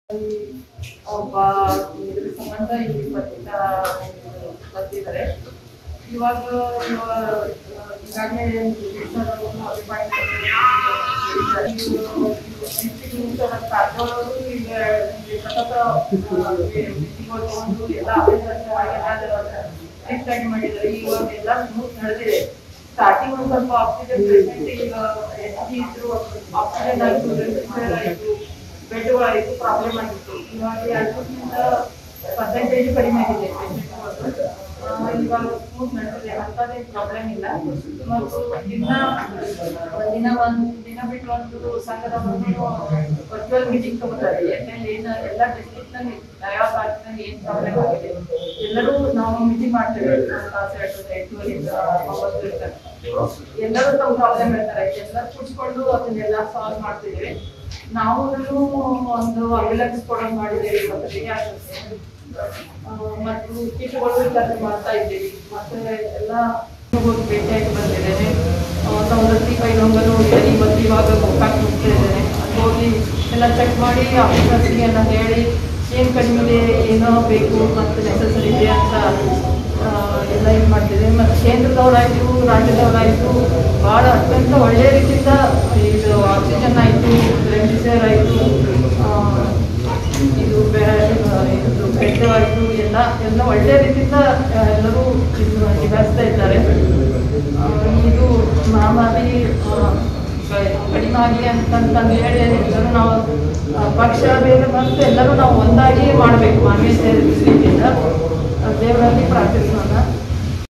ಒಬ್ಬ ಇದ್ರ ಸಂಬಂಧ ಇಲ್ಲಿ ಬಂದಿದ್ದಾರೆ. ಇವಾಗ ಈಗಾಗಲೇ ಕಾರದವರು ಈಗ ಸತತ ತಗೊಂಡು ಎಲ್ಲ ಸ್ಟ್ರಿಕ್ಟ್ ಮಾಡಿದ್ದಾರೆ. ಇವಾಗ ಎಲ್ಲ ಸ್ಮೂತ್ ನಡೆದಿದೆ. ಸ್ಟಾರ್ಟಿಂಗ್ ಒಂದು ಸ್ವಲ್ಪ ಆಕ್ಸಿಜನ್ ಪೇಷಂಟ್ ಈಗ ಹೆಚ್ಚಿಗೆ ಇದ್ರು, ಆಕ್ಸಿಜನ್ ಆಯಿತು, ರೆಸ್ಪಿರೇಟರ್ ಆಯಿತು, ಬೆಡ್ಗಳಾಯಿತು, ಪ್ರಾಬ್ಲಮ್ ಆಗಿತ್ತು. ಇವಾಗ 2% ಕಡಿಮೆ ಆಗಿದೆ ಪೇಷಂಟ್. ಇವಾಗ ಸ್ಮೂತ್ ನಡೆದಿದೆ, ಅಂಥದ್ದೇನು ಪ್ರಾಬ್ಲಮ್ ಇಲ್ಲ. ಮತ್ತು ಒಂದಿನ ಬಿಟ್ಟು ಒಂದು ಸಂಘದವರು ವರ್ಚುವಲ್ ಮೀಟಿಂಗ್ ತಗೋತಾರೆ. ಯಾಕಂದ್ರೆ ಎಲ್ಲ ಡಿಸ್ಟ್ರಿಕ್ಟ್ನಲ್ಲಿ ಯಾವ ತಾಲೂಕಿನಲ್ಲಿ ಏನು ಪ್ರಾಬ್ಲಮ್ ಆಗಿದೆ ಎಲ್ಲರೂ ನಾವು ಮೀಟಿಂಗ್ ಮಾಡ್ತೇವೆ. ಎಲ್ಲರೂ ತಮ್ಮ ಪ್ರಾಬ್ಲಮ್ ಇರ್ತಾರೆ, ಎಲ್ಲರೂ ಕೂಡಿಸ್ಕೊಂಡು ಅದನ್ನೆಲ್ಲ ಸಾಲ್ವ್ ಮಾಡ್ತಿದ್ದೇವೆ. ನಾವು ಒಂದು ಅಂಬುಲೆನ್ಸ್ ಕೊಡೋದು ಮಾಡಿದ್ದೇವೆ ಮತ್ತು ಕಿಟ್ಗಳು ವಿತರಣೆ ಮಾಡ್ತಾ ಇದ್ದೀವಿ. ಮತ್ತೆ ಎಲ್ಲ ಭೇಟಿಯಾಗಿ ಬಂದಿದ್ದೇನೆ. ಸವದತ್ತಿ ಕೈಲೊಂಗಲು ಹೋಗಿದ್ದೇನೆ. ಇವತ್ತು ಇವಾಗ ಗೋಕಾಕ್ ಹೋಗ್ತಾ ಇದ್ದೇನೆ. ಅಲ್ಲಿ ಹೋಗಿ ಎಲ್ಲ ಚೆಕ್ ಮಾಡಿ ಆಫೀಸರ್ಸ್ಗೆ ಎಲ್ಲ ಹೇಳಿ ಏನು ಕಡಿಮೆ ಇದೆ, ಏನೋ ಬೇಕು ಮತ್ತು ನೆಸಸರಿ ಇದೆ ಅಂತ ಎಲ್ಲ ಇದು ಮಾಡ್ತಿದ್ದೇವೆ. ಮತ್ತು ಕೇಂದ್ರದವರಾಯಿತು, ರಾಜ್ಯದವರಾಯಿತು ಭಾಳ ಅತ್ಯಂತ ಒಳ್ಳೆಯ ರೀತಿಯಿಂದ ಇದು ಆಕ್ಸಿಜನ್ ಆಯಿತು, ರೆಮ್ಡಿಸಿವಿರ್ ಆಯಿತು, ಇದು ಬೆಡ್ ಆಯಿತು, ಎಲ್ಲ ಒಳ್ಳೆಯ ರೀತಿಯಿಂದ ಎಲ್ಲರೂ ನಿಭಾಯಿಸ್ತಾ ಇದ್ದಾರೆ. ಇದು ಮಹಾಮಾರಿ ಕಡಿಮೆ ಆಗಲಿ ಅಂತಂದು ಹೇಳಿ ಎಲ್ಲರೂ ನಾವು ಪಕ್ಷ ಬೇರೆ ಮತ್ತು ಎಲ್ಲರೂ ನಾವು ಒಂದಾಗಿ ಮಾಡಬೇಕು. ಮಾನವೀಯತೆ ರೀತಿಯಿಂದ ದೇವರಲ್ಲಿ ಪ್ರಾರ್ಥಿಸೋಣ.